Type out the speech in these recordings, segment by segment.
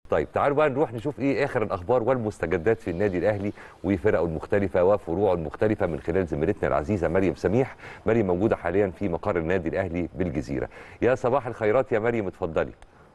طيب تعالوا بقى نروح نشوف ايه اخر الاخبار والمستجدات في النادي الاهلي وفرقه المختلفه وفروعه المختلفه من خلال زميلتنا العزيزه مريم سميح. مريم موجوده حاليا في مقر النادي الاهلي بالجزيره. يا صباح الخيرات يا مريم، اتفضلي.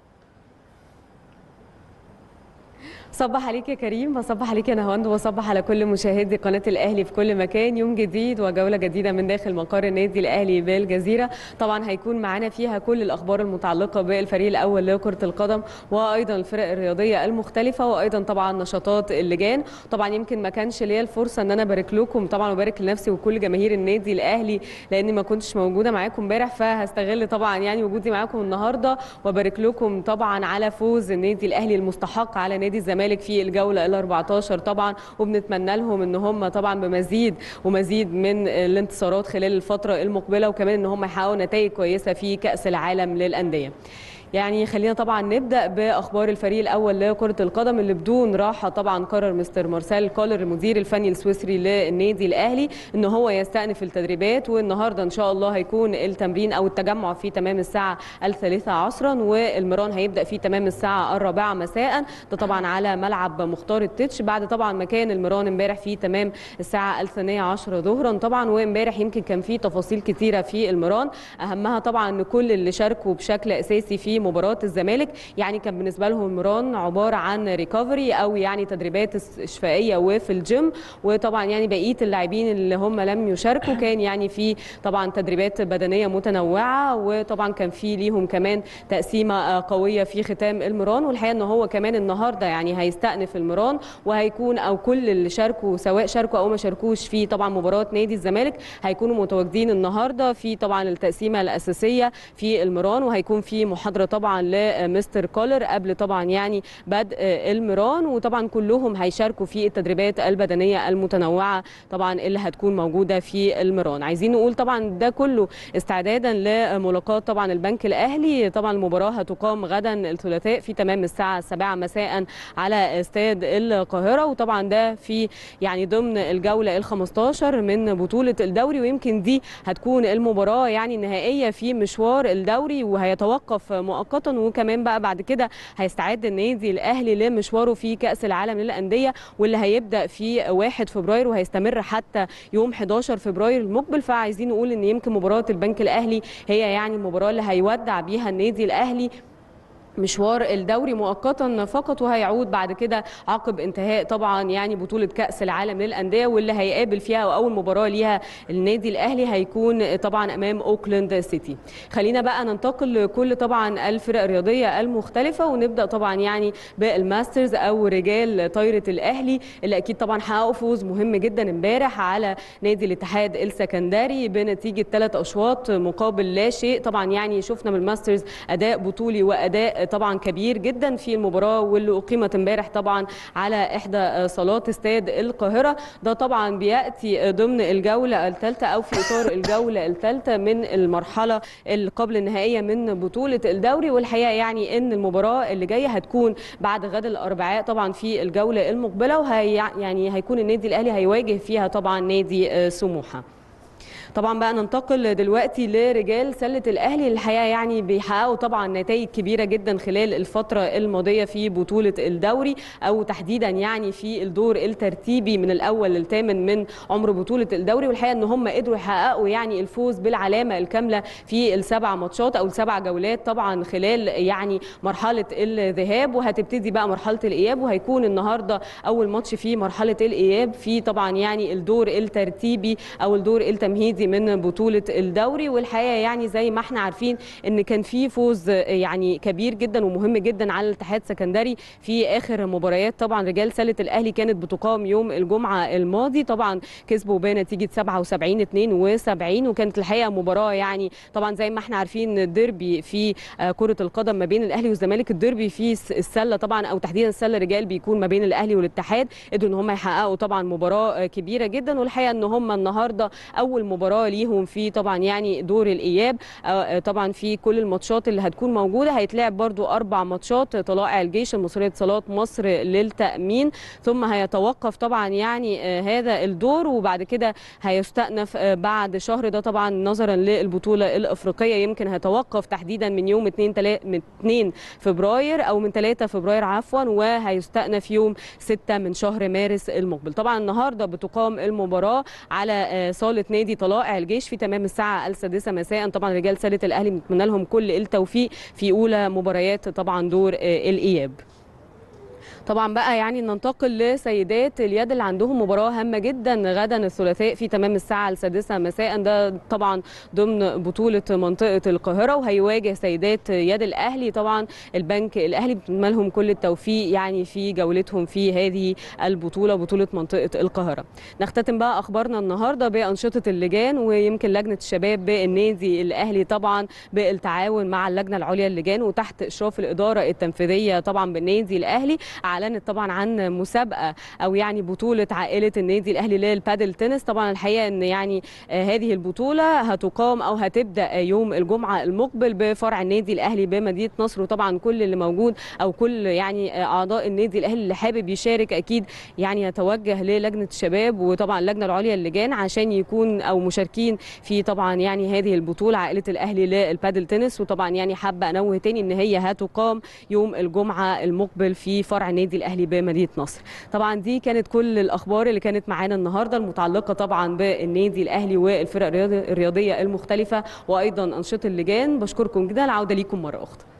صبح عليك يا كريم، بصبح عليك يا نهاوند، وصبح على كل مشاهدي قناه الاهلي في كل مكان. يوم جديد وجوله جديده من داخل مقر النادي الاهلي بالجزيره. طبعا هيكون معانا فيها كل الاخبار المتعلقه بالفريق الاول لكره القدم وايضا الفرق الرياضيه المختلفه وايضا طبعا نشاطات اللجان. طبعا يمكن ما كانش ليا الفرصه ان انا ابارك لكم طبعا وبارك لنفسي وكل جماهير النادي الاهلي لاني ما كنتش موجوده معاكم امبارح، فهستغل طبعا يعني وجودي معاكم النهارده وبارك لكم طبعا على فوز النادي الاهلي المستحق على نادي الزمالك في الجوله ال 14 طبعا، وبنتمنى لهم ان هم طبعا بمزيد ومزيد من الانتصارات خلال الفتره المقبله، وكمان ان هم يحققوا نتائج كويسه في كاس العالم للانديه. يعني خلينا طبعا نبدا باخبار الفريق الاول لكره القدم اللي بدون راحه. طبعا قرر مستر مارسيل كولر المدير الفني السويسري للنادي الاهلي ان هو يستأنف التدريبات، والنهارده ان شاء الله هيكون التمرين او التجمع في تمام الساعه 3 عصرا، والمران هيبدا في تمام الساعه 4 مساء. ده طبعا على ملعب مختار التتش بعد طبعا ما كان المران امبارح في تمام الساعه 12 ظهرا طبعا. وامبارح يمكن كان في تفاصيل كثيره في المران، اهمها طبعا ان كل اللي شاركوا بشكل اساسي في مباراه الزمالك يعني كان بالنسبه لهم المران عباره عن ريكفري او يعني تدريبات استشفائيه وفي الجيم. وطبعا يعني بقيه اللاعبين اللي هم لم يشاركوا كان يعني في طبعا تدريبات بدنيه متنوعه، وطبعا كان في ليهم كمان تقسيمه قويه في ختام المران. والحقيقه ان هو كمان النهارده يعني هيستأنف المران، وهيكون او كل اللي شاركوا سواء شاركوا او ما شاركوش في طبعا مباراه نادي الزمالك هيكونوا متواجدين النهارده في طبعا التقسيمه الاساسيه في المران، وهيكون في محاضره طبعا لمستر كولر قبل طبعا يعني بدء المران. وطبعا كلهم هيشاركوا في التدريبات البدنيه المتنوعه طبعا اللي هتكون موجوده في المران. عايزين نقول طبعا ده كله استعدادا لملاقاه طبعا البنك الاهلي. طبعا المباراه هتقام غدا الثلاثاء في تمام الساعه 7 مساء على استاد القاهره، وطبعا ده في يعني ضمن الجوله ال 15 من بطوله الدوري، ويمكن دي هتكون المباراه يعني النهائيه في مشوار الدوري وهيتوقف مؤقتا. وكمان بقى بعد كده هيستعد النادي الاهلي لمشواره في كاس العالم للانديه واللي هيبدا في 1 فبراير وهيستمر حتى يوم 11 فبراير المقبل. فعايزين نقول ان يمكن مباراه البنك الاهلي هي يعني المباراه اللي هيودع بيها النادي الاهلي مشوار الدوري مؤقتا فقط، وهيعود بعد كده عقب انتهاء طبعا يعني بطوله كاس العالم للانديه واللي هيقابل فيها واول مباراه ليها النادي الاهلي هيكون طبعا امام اوكلاند سيتي. خلينا بقى ننتقل لكل طبعا الفرق الرياضيه المختلفه، ونبدا طبعا يعني بالماسترز او رجال طايره الاهلي اللي اكيد طبعا حققوا فوز مهم جدا امبارح على نادي الاتحاد السكندري بنتيجه 3 اشواط مقابل لا شيء. طبعا يعني شفنا من الماسترز اداء بطولي واداء طبعا كبير جدا في المباراه واللي اقيمت امبارح طبعا على احدى صالات استاد القاهره. ده طبعا بياتي ضمن الجوله الثالثه او في اطار الجوله الثالثه من المرحله اللي قبل النهائيه من بطوله الدوري. والحقيقه يعني ان المباراه اللي جايه هتكون بعد غد الاربعاء طبعا في الجوله المقبله، وهي يعني هيكون النادي الاهلي هيواجه فيها طبعا نادي سموحه. طبعا بقى ننتقل دلوقتي لرجال سله الاهلي. الحقيقه يعني بيحققوا طبعا نتائج كبيره جدا خلال الفتره الماضيه في بطوله الدوري او تحديدا يعني في الدور الترتيبي من الاول للثامن من عمر بطوله الدوري. والحقيقه ان هم قدروا يحققوا يعني الفوز بالعلامه الكامله في ال7 ماتشات او ال7 جولات طبعا خلال يعني مرحله الذهاب، وهتبتدي بقى مرحله الاياب، وهيكون النهارده اول ماتش في مرحله الاياب في طبعا يعني الدور الترتيبي او الدور التمهيدي من بطولة الدوري. والحقيقة يعني زي ما احنا عارفين ان كان في فوز يعني كبير جدا ومهم جدا على الاتحاد السكندري في اخر مباريات طبعا رجال سلة الاهلي كانت بتقام يوم الجمعة الماضي. طبعا كسبوا بنتيجة 77-72، وكانت الحقيقة مباراة يعني طبعا زي ما احنا عارفين الديربي في كرة القدم ما بين الاهلي والزمالك، الديربي في السلة طبعا او تحديدا السلة رجال بيكون ما بين الاهلي والاتحاد. قدروا ان هم يحققوا طبعا مباراة كبيرة جدا، والحقيقة ان هم النهارده اول مباراة مباراه ليهم في طبعا يعني دور الاياب. طبعا في كل الماتشات اللي هتكون موجوده هيتلعب برضو 4 ماتشات، طلائع الجيش، المصريه اتصالات، مصر للتامين، ثم هيتوقف طبعا يعني هذا الدور وبعد كده هيستأنف بعد شهر، ده طبعا نظرا للبطوله الافريقيه يمكن هيتوقف تحديدا من يوم 2 فبراير او من 3 فبراير عفوا، وهيستأنف يوم 6 من شهر مارس المقبل. طبعا النهارده بتقام المباراه على صاله نادي طلائع الجيش في تمام الساعه 6 مساء. طبعا رجال سله الاهلي بنتمنى لهم كل التوفيق في اولى مباريات طبعا دور الاياب. طبعا بقى يعني ننتقل لسيدات اليد اللي عندهم مباراه هامه جدا غدا الثلاثاء في تمام الساعه 6 مساء، ده طبعا ضمن بطوله منطقه القاهره، وهيواجه سيدات يد الاهلي طبعا البنك الاهلي، بنتمنى لهم كل التوفيق يعني في جولتهم في هذه البطوله، بطوله منطقه القاهره. نختتم بقى اخبارنا النهارده بانشطه اللجان، ويمكن لجنه الشباب بالنادي الاهلي طبعا بالتعاون مع اللجنه العليا للجان وتحت اشراف الاداره التنفيذيه طبعا بالنادي الاهلي اعلنت طبعا عن مسابقه او يعني بطوله عائله النادي الاهلي للبادل تنس. طبعا الحقيقه ان يعني هذه البطوله هتقام او هتبدا يوم الجمعه المقبل بفرع النادي الاهلي بمدينه نصر، وطبعا كل اللي موجود او كل يعني اعضاء النادي الاهلي اللي حابب يشارك اكيد يعني يتوجه للجنه الشباب وطبعا اللجنه العليا للجان عشان يكون او مشاركين في طبعا يعني هذه البطوله عائله الاهلي للبادل تنس. وطبعا يعني حابه انوه تاني ان هي هتقام يوم الجمعه المقبل في فرع النادي الاهلي بمدينه نصر. طبعا دي كانت كل الاخبار اللي كانت معانا النهارده المتعلقه طبعا بالنادي الاهلي والفرق الرياضيه المختلفه وايضا انشطه اللجان. بشكركم جدا، العوده ليكم مره اخرى.